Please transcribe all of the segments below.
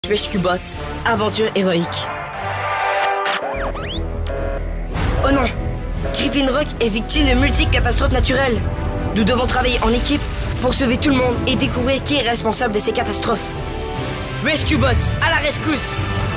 Rescue Bots, aventure héroïque. Oh non! Griffin Rock est victime de multiples catastrophes naturelles. Nous devons travailler en équipe pour sauver tout le monde et découvrir qui est responsable de ces catastrophes. Rescue Bots, à la rescousse!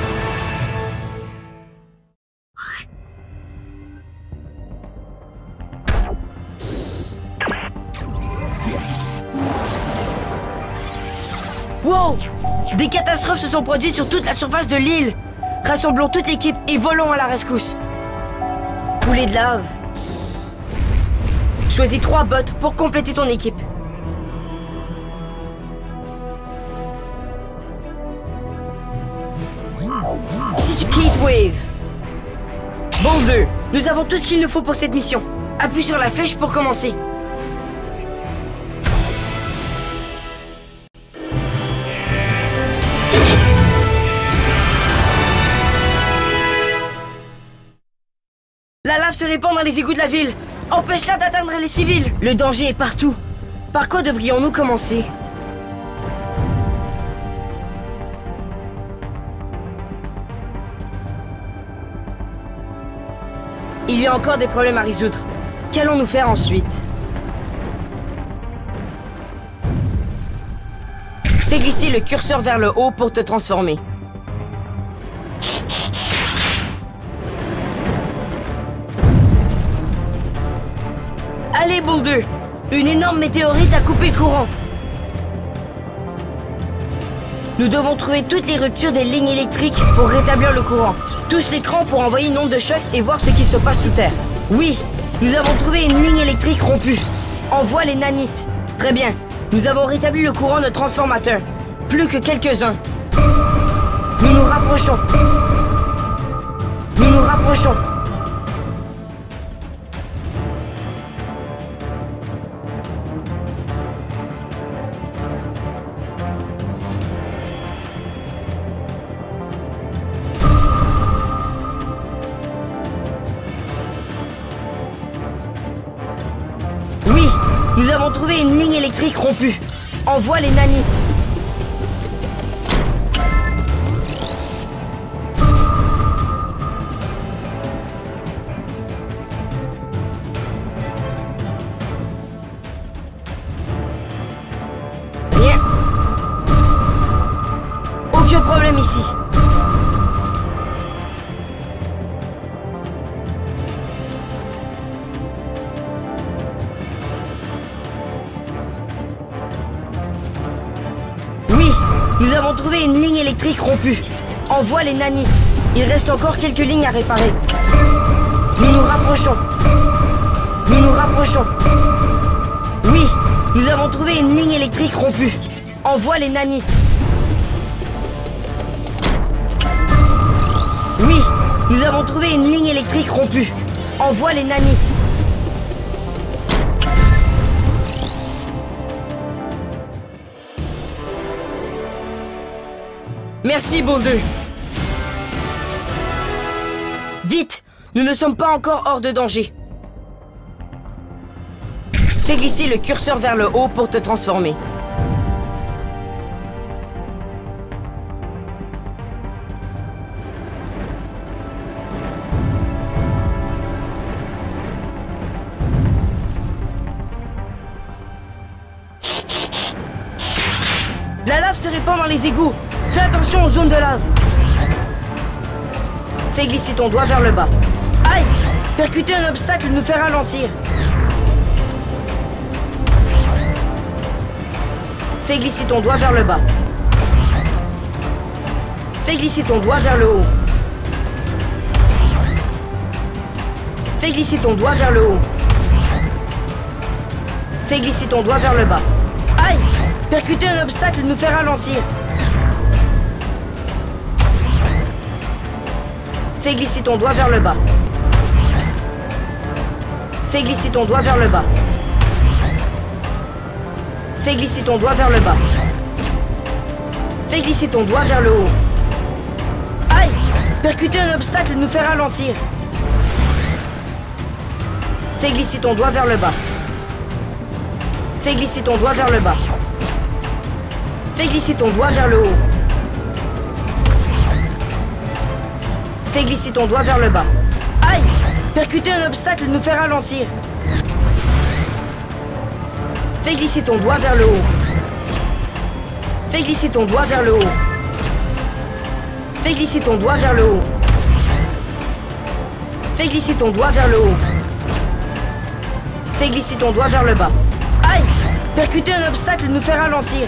Wow! Des catastrophes se sont produites sur toute la surface de l'île. Rassemblons toute l'équipe et volons à la rescousse. Coulée de lave. Choisis 3 bots pour compléter ton équipe. Heat Wave. Boulder, nous avons tout ce qu'il nous faut pour cette mission. Appuie sur la flèche pour commencer. La lave se répand dans les égouts de la ville. Empêche-la d'atteindre les civils. Le danger est partout. Par quoi devrions-nous commencer? Il y a encore des problèmes à résoudre. Qu'allons-nous faire ensuite? Fais glisser le curseur vers le haut pour te transformer. Allez, Boulder! Une énorme météorite a coupé le courant. Nous devons trouver toutes les ruptures des lignes électriques pour rétablir le courant. Touche l'écran pour envoyer une onde de choc et voir ce qui se passe sous terre. Oui, nous avons trouvé une ligne électrique rompue. Envoie les nanites. Très bien, nous avons rétabli le courant de transformateur. Plus que quelques-uns. Nous nous rapprochons. Nous nous rapprochons. Nous avons trouvé une ligne électrique rompue. Envoie les nanites. Rien. Aucun problème ici. Nous avons trouvé une ligne électrique rompue. Envoie les nanites. Il reste encore quelques lignes à réparer. Nous nous rapprochons. Nous nous rapprochons. Oui, nous avons trouvé une ligne électrique rompue. Envoie les nanites. Oui, nous avons trouvé une ligne électrique rompue. Envoie les nanites. Merci, Boulder. Vite, nous ne sommes pas encore hors de danger. Fais glisser le curseur vers le haut pour te transformer. La lave se répand dans les égouts. Fais attention aux zones de lave. Fais glisser ton doigt vers le bas. Aïe! Percuter un obstacle nous fait ralentir. Fais glisser ton doigt vers le bas. Fais glisser ton doigt vers le haut. Fais glisser ton doigt vers le haut. Fais glisser ton doigt vers le bas. Aïe! Percuter un obstacle nous fait ralentir. Fais glisser ton doigt vers le bas. Fais glisser ton doigt vers le bas. Fais glisser ton doigt vers le bas. Fais glisser ton doigt vers le haut. Aïe! Percuter un obstacle nous fait ralentir. Fais glisser ton doigt vers le bas. Fais glisser ton doigt vers le bas. Fais glisser ton doigt vers le haut. Fais glisser ton doigt vers le bas. Aïe! Percuter un obstacle nous fait ralentir. Fais glisser ton doigt vers le haut. Fais glisser ton doigt vers le haut. Fais glisser ton doigt vers le haut. Fais glisser ton doigt vers le haut. Fais glisser ton doigt vers le bas. Aïe! Percuter un obstacle nous fait ralentir.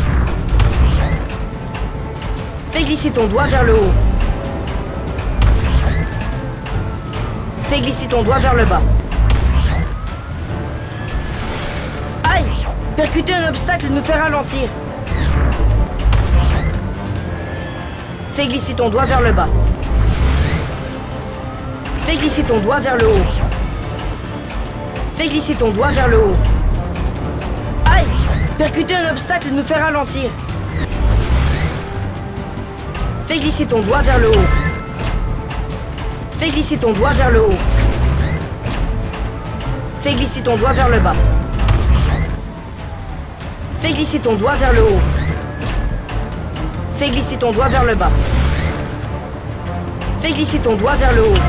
Fais glisser ton doigt vers le haut. Fais glisser ton doigt vers le bas. Aïe! Percuter un obstacle nous fait ralentir. Fais glisser ton doigt vers le bas. Fais glisser ton doigt vers le haut. Fais glisser ton doigt vers le haut. Aïe! Percuter un obstacle nous fait ralentir. Fais glisser ton doigt vers le haut. Fais glisser ton doigt vers le haut. Fais glisser ton doigt vers le bas. Fais glisser ton doigt vers le haut. Fais glisser ton doigt vers le bas. Fais glisser ton doigt vers le haut.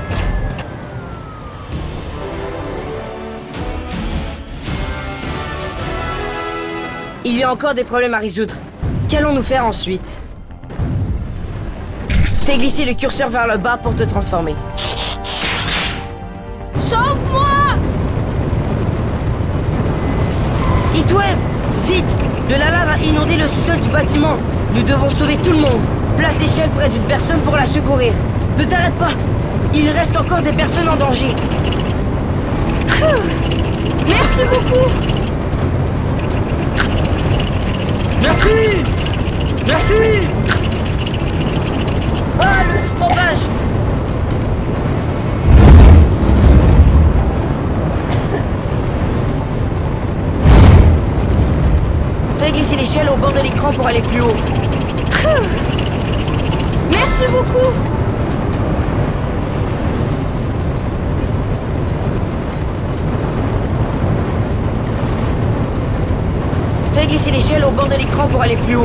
Il y a encore des problèmes à résoudre. Qu'allons-nous faire ensuite? Fais glisser le curseur vers le bas pour te transformer. Sauve-moi! Heatwave! Vite! De la lave a inondé le sous-sol du bâtiment. Nous devons sauver tout le monde. Place l'échelle près d'une personne pour la secourir. Ne t'arrête pas. Il reste encore des personnes en danger. Merci beaucoup! Merci! Merci! Ah, le feu propage! Fais glisser l'échelle au bord de l'écran pour aller plus haut. Merci beaucoup! Fais glisser l'échelle au bord de l'écran pour aller plus haut.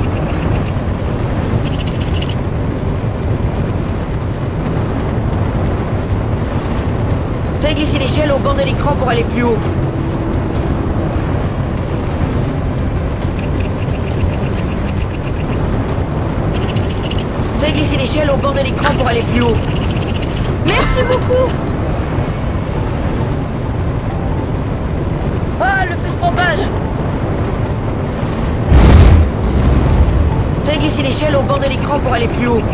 Fais glisser l'échelle au bord de l'écran pour aller plus haut. Fais glisser l'échelle au bord de l'écran pour aller plus haut. Merci beaucoup! Ah, le feu se propage! Fais glisser l'échelle au bord de l'écran pour aller plus haut.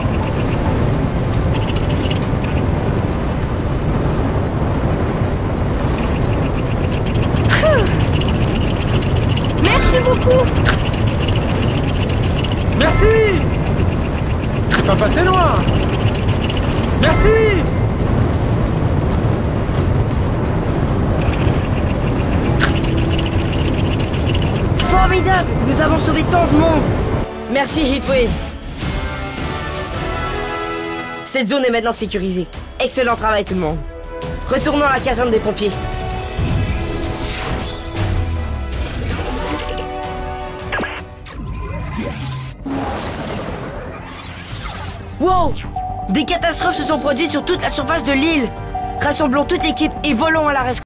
Merci beaucoup! Merci! C'est pas passé loin! Merci! Formidable! Nous avons sauvé tant de monde! Merci, Heatwave! Cette zone est maintenant sécurisée. Excellent travail, tout le monde. Retournons à la caserne des pompiers. Wow! Des catastrophes se sont produites sur toute la surface de l'île. Rassemblons toute l'équipe et volons à la rescousse.